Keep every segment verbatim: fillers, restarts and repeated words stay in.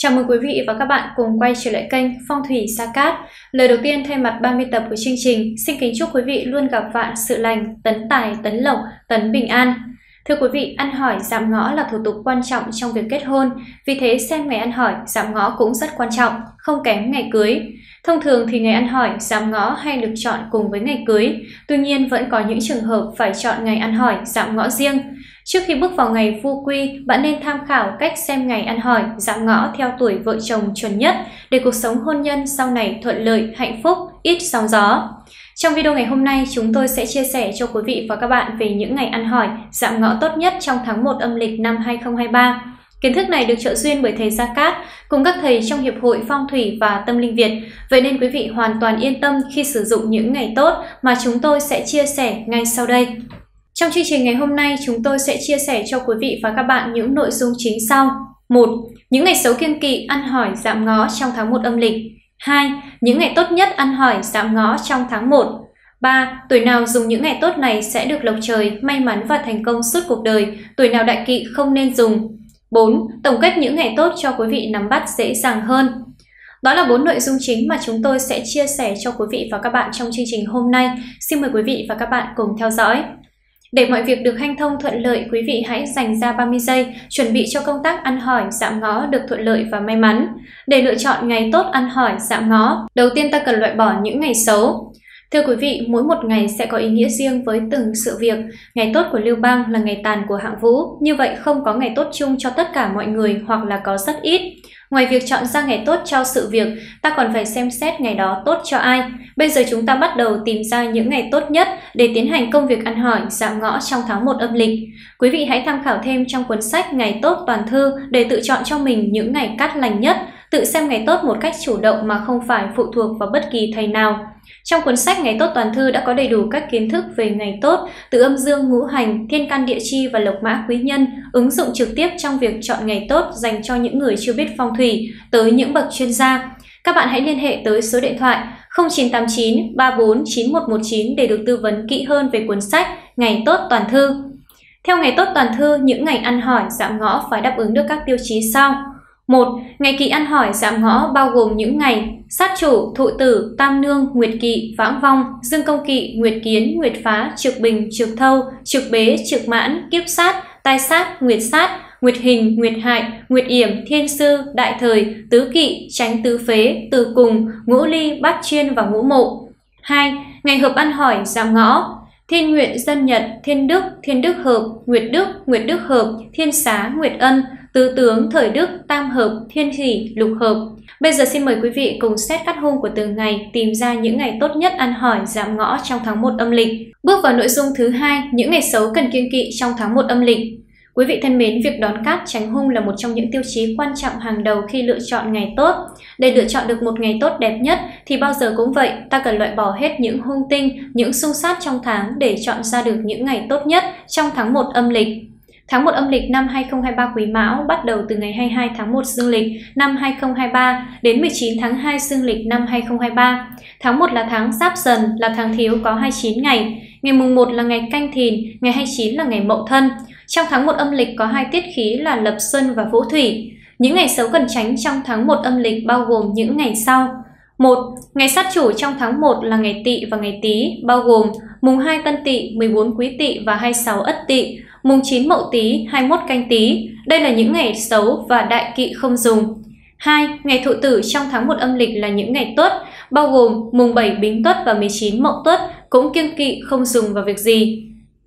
Chào mừng quý vị và các bạn cùng quay trở lại kênh Phong thủy Sa Cát. Lời đầu tiên thay mặt ba mươi tập của chương trình, xin kính chúc quý vị luôn gặp vạn sự lành, tấn tài, tấn lộc, tấn bình an. Thưa quý vị, ăn hỏi dạm ngõ là thủ tục quan trọng trong việc kết hôn, vì thế xem ngày ăn hỏi dạm ngõ cũng rất quan trọng, không kém ngày cưới. Thông thường thì ngày ăn hỏi dạm ngõ hay được chọn cùng với ngày cưới, tuy nhiên vẫn có những trường hợp phải chọn ngày ăn hỏi dạm ngõ riêng. Trước khi bước vào ngày vu quy, bạn nên tham khảo cách xem ngày ăn hỏi dạm ngõ theo tuổi vợ chồng chuẩn nhất để cuộc sống hôn nhân sau này thuận lợi, hạnh phúc, ít sóng gió. Trong video ngày hôm nay, chúng tôi sẽ chia sẻ cho quý vị và các bạn về những ngày ăn hỏi dạm ngõ tốt nhất trong tháng một âm lịch năm hai không hai ba. Kiến thức này được trợ duyên bởi thầy Sa Cát cùng các thầy trong Hiệp hội Phong thủy và Tâm linh Việt. Vậy nên quý vị hoàn toàn yên tâm khi sử dụng những ngày tốt mà chúng tôi sẽ chia sẻ ngay sau đây. Trong chương trình ngày hôm nay, chúng tôi sẽ chia sẻ cho quý vị và các bạn những nội dung chính sau. một. Những ngày xấu kiêng kỵ ăn hỏi dạm ngõ trong tháng một âm lịch. hai. Những ngày tốt nhất ăn hỏi dạm ngõ trong tháng một. ba. Tuổi nào dùng những ngày tốt này sẽ được lộc trời, may mắn và thành công suốt cuộc đời. Tuổi nào đại kỵ không nên dùng. bốn. Tổng kết những ngày tốt cho quý vị nắm bắt dễ dàng hơn. Đó là bốn nội dung chính mà chúng tôi sẽ chia sẻ cho quý vị và các bạn trong chương trình hôm nay. Xin mời quý vị và các bạn cùng theo dõi. Để mọi việc được hanh thông thuận lợi, quý vị hãy dành ra ba mươi giây chuẩn bị cho công tác ăn hỏi dạm ngõ được thuận lợi và may mắn. Để lựa chọn ngày tốt ăn hỏi dạm ngõ, đầu tiên ta cần loại bỏ những ngày xấu. Thưa quý vị, mỗi một ngày sẽ có ý nghĩa riêng với từng sự việc. Ngày tốt của Lưu Bang là ngày tàn của Hạng Vũ, như vậy không có ngày tốt chung cho tất cả mọi người hoặc là có rất ít. Ngoài việc chọn ra ngày tốt cho sự việc, ta còn phải xem xét ngày đó tốt cho ai. Bây giờ chúng ta bắt đầu tìm ra những ngày tốt nhất để tiến hành công việc ăn hỏi dạm ngõ trong tháng một âm lịch. Quý vị hãy tham khảo thêm trong cuốn sách Ngày tốt toàn thư để tự chọn cho mình những ngày cát lành nhất, tự xem ngày tốt một cách chủ động mà không phải phụ thuộc vào bất kỳ thầy nào. Trong cuốn sách Ngày tốt toàn thư đã có đầy đủ các kiến thức về ngày tốt, từ âm dương ngũ hành, thiên can địa chi và lộc mã quý nhân, ứng dụng trực tiếp trong việc chọn ngày tốt dành cho những người chưa biết phong thủy, tới những bậc chuyên gia. Các bạn hãy liên hệ tới số điện thoại không chín tám chín ba bốn chín một một chín để được tư vấn kỹ hơn về cuốn sách Ngày tốt toàn thư. Theo Ngày tốt toàn thư, những ngày ăn hỏi dạm ngõ phải đáp ứng được các tiêu chí sau. một. Ngày kỵ ăn hỏi dạm ngõ bao gồm những ngày sát chủ, thụ tử, tam nương, nguyệt kỵ, vãng vong, dương công kỵ, nguyệt kiến, nguyệt phá, trực bình, trực thâu, trực bế, trực mãn, kiếp sát, tai sát, nguyệt sát, nguyệt hình, nguyệt hại, nguyệt yểm, thiên sư, đại thời, tứ kỵ, tránh tứ phế, từ cùng, ngũ ly, bát chuyên và ngũ mộ. hai. Ngày hợp ăn hỏi dạm ngõ: thiên nguyện, dân nhật, thiên đức, thiên đức hợp, nguyệt đức, nguyệt đức hợp, thiên xá, nguyệt ân, tứ tướng, thời đức, tam hợp, thiên hỷ, lục hợp. Bây giờ xin mời quý vị cùng xét cát hung của từng ngày, tìm ra những ngày tốt nhất ăn hỏi dạm ngõ trong tháng một âm lịch. Bước vào nội dung thứ hai, những ngày xấu cần kiêng kỵ trong tháng một âm lịch. Quý vị thân mến, việc đón cát tránh hung là một trong những tiêu chí quan trọng hàng đầu khi lựa chọn ngày tốt. Để lựa chọn được một ngày tốt đẹp nhất thì bao giờ cũng vậy, ta cần loại bỏ hết những hung tinh, những xung sát trong tháng để chọn ra được những ngày tốt nhất trong tháng một âm lịch. Tháng một âm lịch năm hai không hai ba Quý Mão bắt đầu từ ngày hai mươi hai tháng một dương lịch năm hai không hai ba đến mười chín tháng hai dương lịch năm hai không hai ba. Tháng một là tháng Giáp Dần, là tháng thiếu có hai mươi chín ngày. Ngày mùng một là ngày Canh Thìn, ngày hai mươi chín là ngày Mậu Thân. Trong tháng một âm lịch có hai tiết khí là Lập Xuân và Vũ Thủy. Những ngày xấu cần tránh trong tháng một âm lịch bao gồm những ngày sau. một. Ngày sát chủ trong tháng một là ngày Tỵ và ngày Tý, bao gồm mùng hai Tân Tỵ, mười bốn Quý Tỵ và hai mươi sáu Ất Tỵ, mùng chín Mậu Tý, hai mươi mốt Canh Tý. Đây là những ngày xấu và đại kỵ không dùng. hai. Ngày Thụ Tử trong tháng một âm lịch là những ngày Tuất, bao gồm mùng bảy Bính Tuất và mười chín Mậu Tuất, cũng kiêng kỵ không dùng vào việc gì.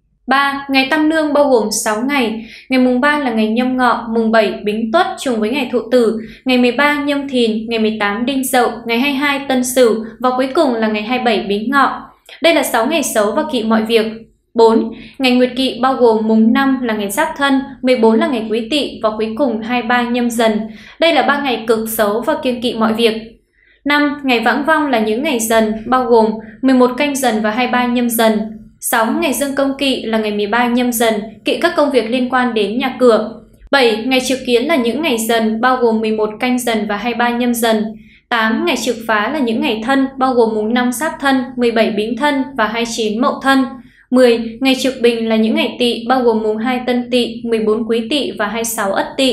ba. Ngày Tam Nương bao gồm sáu ngày. Ngày mùng ba là ngày Nhâm Ngọ, mùng bảy Bính Tuất trùng với ngày Thụ Tử, ngày mười ba Nhâm Thìn, ngày mười tám Đinh Dậu, ngày hai mươi hai Tân Sửu và cuối cùng là ngày hai mươi bảy Bính Ngọ. Đây là sáu ngày xấu và kỵ mọi việc. bốn. Ngày Nguyệt Kỵ bao gồm mùng năm là ngày Giáp Thân, mười bốn là ngày Quý Tỵ và cuối cùng hai mươi ba Nhâm Dần. Đây là ba ngày cực xấu và kiêng kỵ mọi việc. năm. Ngày Vãng Vong là những ngày Dần, bao gồm mười một Canh Dần và hai mươi ba Nhâm Dần. sáu. Ngày Dương Công Kỵ là ngày mười ba Nhâm Dần, kỵ các công việc liên quan đến nhà cửa. bảy. Ngày Trực Kiến là những ngày Dần, bao gồm mười một Canh Dần và hai mươi ba Nhâm Dần. tám. Ngày Trực Phá là những ngày Thân, bao gồm mùng năm Giáp Thân, mười bảy Bính Thân và hai mươi chín Mậu Thân. mười. Ngày Trực Bình là những ngày Tỵ, bao gồm mùng hai Tân Tỵ, mười bốn Quý Tỵ và hai mươi sáu Ất Tỵ.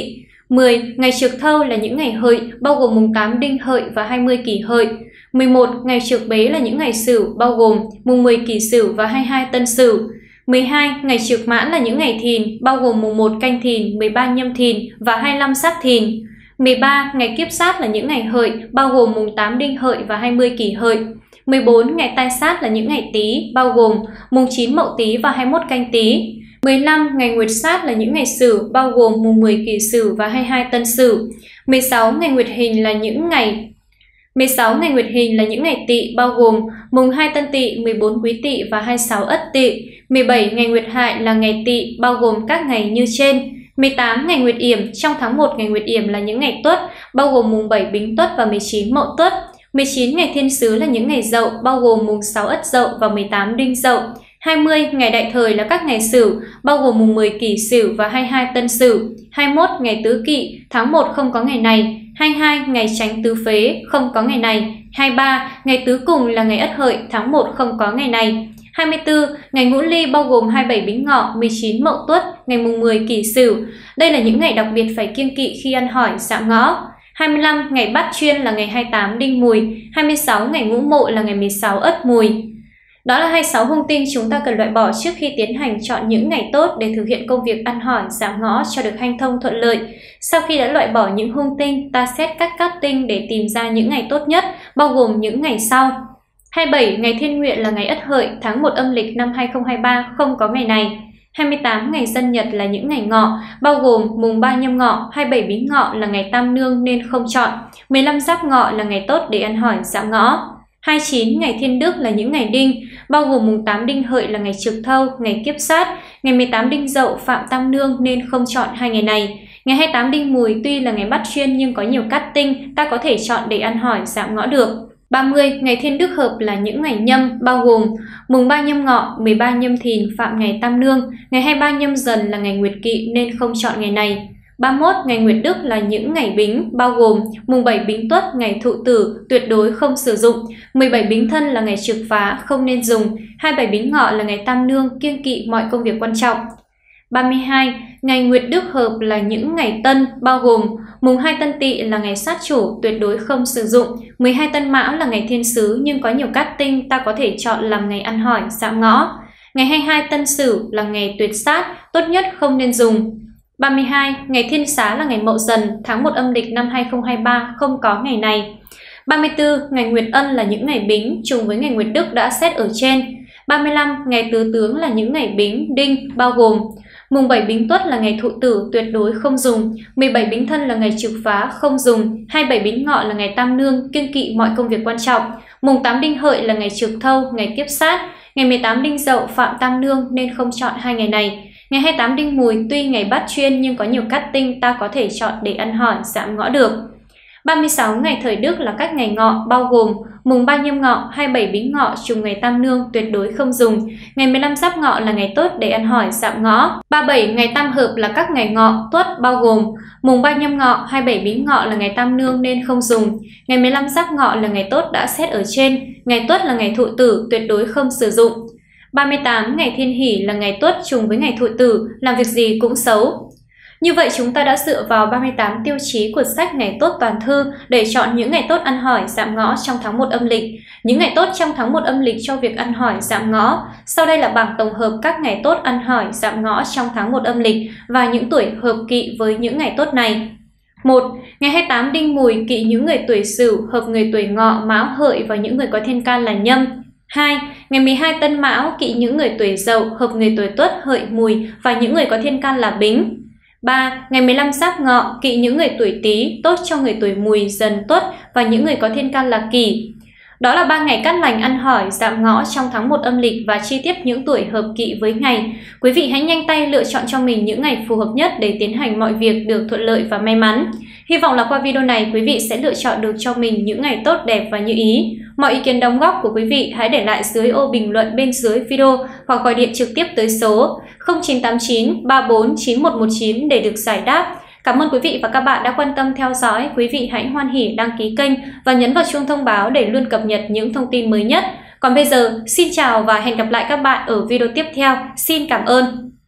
mười. Ngày Trược Thâu là những ngày hợi, bao gồm mùng tám Đinh Hợi và hai mươi Kỷ Hợi. mười một. Ngày Trược Bế là những ngày Sửu, bao gồm mùng mười Kỷ Sửu và hai mươi hai Tân Sửu. mười hai. Ngày Trược Mãn là những ngày Thìn, bao gồm mùng một Canh Thìn, mười ba Nhâm Thìn và hai mươi lăm Giáp Thìn. mười ba. Ngày Kiếp Sát là những ngày Hợi, bao gồm mùng tám Đinh Hợi và hai mươi Kỷ Hợi. mười bốn. Ngày Tai Sát là những ngày Tý, bao gồm mùng chín Mậu Tý và hai mươi mốt Canh Tý. mười lăm. Ngày Nguyệt Sát là những ngày Sửu, bao gồm mùng mười Kỷ Sửu và hai mươi hai Tân Sửu. mười sáu. Ngày Nguyệt Hình là những ngày mười sáu. Ngày Nguyệt Hình là những ngày Tỵ, bao gồm mùng hai Tân Tỵ, mười bốn Quý Tỵ và hai mươi sáu Ất Tỵ. mười bảy. Ngày Nguyệt Hại là ngày Tỵ, bao gồm các ngày như trên. mười tám. Ngày Nguyệt Yểm, trong tháng một ngày Nguyệt Yểm là những ngày Tuất, bao gồm mùng bảy Bính Tuất và mười chín Mậu Tuất. mười chín. Ngày Thiên Sứ là những ngày Dậu, bao gồm mùng sáu Ất Dậu và mười tám Đinh Dậu. hai mươi. Ngày Đại Thời là các ngày Sửu, bao gồm mùng mười Kỷ Sửu và hai mươi hai Tân Sửu. hai mươi mốt. Ngày Tứ Kỵ, tháng một không có ngày này. hai mươi hai. Ngày Chánh Tứ Phế, không có ngày này. hai mươi ba. Ngày Tứ Cùng là ngày Ất Hợi, tháng một không có ngày này. hai mươi tư. Ngày Ngũ Ly bao gồm hai mươi bảy Bính Ngọ, mười chín Mậu Tuất, ngày mùng mười Kỷ Sửu. Đây là những ngày đặc biệt phải kiêng kỵ khi ăn hỏi Dạm Ngõ. hai mươi lăm. Ngày Bát Chuyên là ngày hai mươi tám Đinh Mùi. hai mươi sáu. Ngày Ngũ Mộ là ngày mười sáu Ất Mùi. Đó là hai mươi sáu hung tinh chúng ta cần loại bỏ trước khi tiến hành chọn những ngày tốt để thực hiện công việc ăn hỏi Dạm Ngõ cho được hanh thông thuận lợi. Sau khi đã loại bỏ những hung tinh, ta xét các cát tinh để tìm ra những ngày tốt nhất, bao gồm những ngày sau. hai mươi bảy. Ngày Thiên Nguyện là ngày Ất Hợi, tháng một âm lịch năm hai nghìn không trăm hai mươi ba, không có ngày này. hai mươi tám. Ngày Dân Nhật là những ngày Ngọ, bao gồm mùng ba Nhâm Ngọ, hai mươi bảy Bính Ngọ là ngày Tam Nương nên không chọn. mười lăm Giáp Ngọ là ngày tốt để ăn hỏi Dạm Ngõ. hai mươi chín. Ngày Thiên Đức là những ngày Đinh, bao gồm mùng tám Đinh Hợi là ngày Trược Thâu, ngày Kiếp Sát, ngày mười tám Đinh Dậu phạm Tam Nương nên không chọn hai ngày này. Ngày hai mươi tám Đinh Mùi tuy là ngày Bát Chuyên nhưng có nhiều cát tinh, ta có thể chọn để ăn hỏi Dạm Ngõ được. ba mươi. Ngày Thiên Đức hợp là những ngày Nhâm, bao gồm mùng ba Nhâm Ngọ, mười ba Nhâm Thìn phạm ngày Tam Nương, ngày hai mươi ba Nhâm Dần là ngày Nguyệt Kỵ nên không chọn ngày này. ba mươi mốt. Ngày Nguyệt Đức là những ngày Bính, bao gồm mùng bảy Bính Tuất, ngày Thụ Tử, tuyệt đối không sử dụng, mười bảy Bính Thân là ngày Trực Phá, không nên dùng, hai mươi bảy Bính Ngọ là ngày Tam Nương, kiêng kỵ mọi công việc quan trọng. ba mươi hai. Ngày Nguyệt Đức hợp là những ngày Tân, bao gồm mùng hai Tân Tỵ là ngày Sát Chủ, tuyệt đối không sử dụng, mười hai Tân Mão là ngày Thiên Sứ nhưng có nhiều cát tinh, ta có thể chọn làm ngày ăn hỏi Dạm Ngõ. Ngày hai mươi hai Tân Sửu là ngày Tuyệt Sát, tốt nhất không nên dùng. ba mươi hai. Ngày Thiên Xá là ngày Mậu Dần, tháng một âm lịch năm hai nghìn không trăm hai mươi ba, không có ngày này. ba mươi tư. Ngày Nguyệt Ân là những ngày Bính, trùng với ngày Nguyệt Đức đã xét ở trên. ba mươi lăm. Ngày Tứ Tướng là những ngày Bính, Đinh, bao gồm mùng bảy Bính Tuất là ngày Thụ Tử, tuyệt đối không dùng, mười bảy Bính Thân là ngày Trực Phá, không dùng, hai mươi bảy Bính Ngọ là ngày Tam Nương, kiêng kỵ mọi công việc quan trọng, mùng tám Đinh Hợi là ngày Trược Thâu, ngày Kiếp Sát, ngày mười tám Đinh Dậu phạm Tam Nương nên không chọn hai ngày này. Ngày hai mươi tám Đinh Mùi tuy ngày Bát Chuyên nhưng có nhiều cát tinh, ta có thể chọn để ăn hỏi Dạm Ngõ được. ba mươi sáu. Ngày Thời Đức là các ngày Ngọ, bao gồm mùng ba Nhâm Ngọ, hai mươi bảy Bính Ngọ trùng ngày Tam Nương, tuyệt đối không dùng, ngày mười lăm Giáp Ngọ là ngày tốt để ăn hỏi Dạm Ngõ. ba mươi bảy. Ngày Tam Hợp là các ngày Ngọ, Tuất, bao gồm mùng ba Nhâm Ngọ, hai mươi bảy Bính Ngọ là ngày Tam Nương nên không dùng, ngày mười lăm Giáp Ngọ là ngày tốt đã xét ở trên, ngày Tuất là ngày Thụ Tử, tuyệt đối không sử dụng. ba mươi tám. Ngày Thiên Hỷ là ngày Tuất trùng với ngày Thụ Tử, làm việc gì cũng xấu. Như vậy chúng ta đã dựa vào ba mươi tám tiêu chí của sách Ngày Tốt Toàn Thư để chọn những ngày tốt ăn hỏi Dạm Ngõ trong tháng một âm lịch, những ngày tốt trong tháng một âm lịch cho việc ăn hỏi Dạm Ngõ. Sau đây là bảng tổng hợp các ngày tốt ăn hỏi Dạm Ngõ trong tháng một âm lịch và những tuổi hợp kỵ với những ngày tốt này. một. Ngày hai mươi tám Đinh Mùi kỵ những người tuổi Sửu, hợp người tuổi Ngọ, Mão, Hợi và những người có thiên can là Nhâm. hai. Ngày mười hai Tân Mão kỵ những người tuổi Dậu, hợp người tuổi Tuất, Hợi, Mùi và những người có thiên can là Bính. ba. Ngày mười lăm Giáp Ngọ kỵ những người tuổi Tý, tốt cho người tuổi Mùi, Dần, Tuất và những người có thiên can là Kỷ. Đó là ba ngày cát lành ăn hỏi Dạm Ngõ trong tháng một âm lịch và chi tiết những tuổi hợp kỵ với ngày. Quý vị hãy nhanh tay lựa chọn cho mình những ngày phù hợp nhất để tiến hành mọi việc được thuận lợi và may mắn. Hy vọng là qua video này quý vị sẽ lựa chọn được cho mình những ngày tốt đẹp và như ý. Mọi ý kiến đóng góp của quý vị hãy để lại dưới ô bình luận bên dưới video hoặc gọi điện trực tiếp tới số không chín tám chín ba bốn chín một một chín để được giải đáp. Cảm ơn quý vị và các bạn đã quan tâm theo dõi. Quý vị hãy hoan hỉ đăng ký kênh và nhấn vào chuông thông báo để luôn cập nhật những thông tin mới nhất. Còn bây giờ, xin chào và hẹn gặp lại các bạn ở video tiếp theo. Xin cảm ơn.